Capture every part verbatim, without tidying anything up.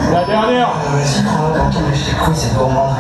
La dernière. Euh, Vas-y, prends-la dans tous les couilles, c'est pour moi.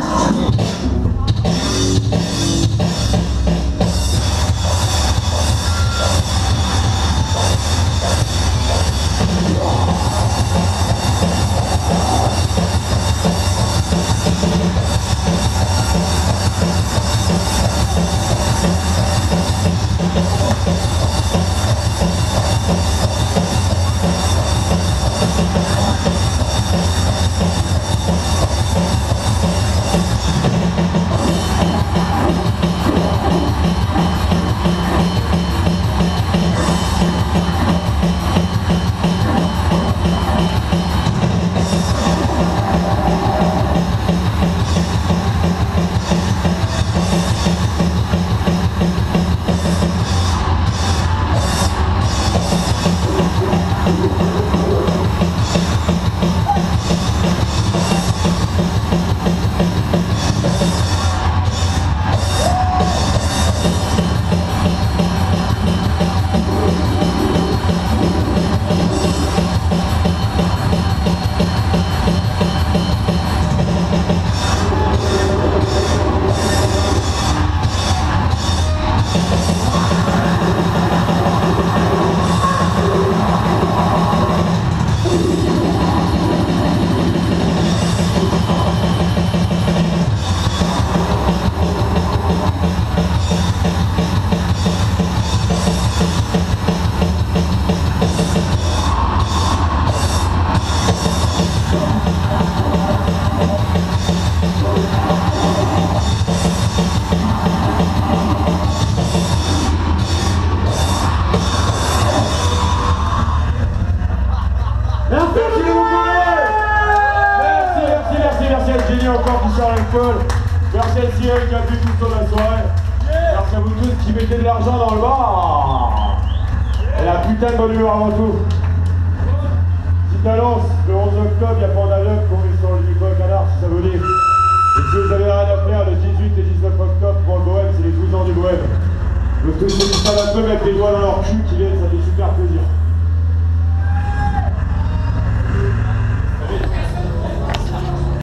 Encore qui sort l'alcool. Merci à Cyril qui a bu tout le temps de la soirée. Merci à vous tous qui mettez de l'argent dans le bar. Et la putain de bonne humeur avant tout. Petite annonce, le onze octobre, il y a pas d'aveugle qu'on est sur le Nicolas Canard, si ça vous dit. Et si vous avez rien à faire, le dix-huit et dix-neuf octobre pour le Bohème, c'est les douze ans du Bohème. Donc tous ceux qui savent un peu mettre les doigts dans leur cul qui viennent, ça fait super plaisir.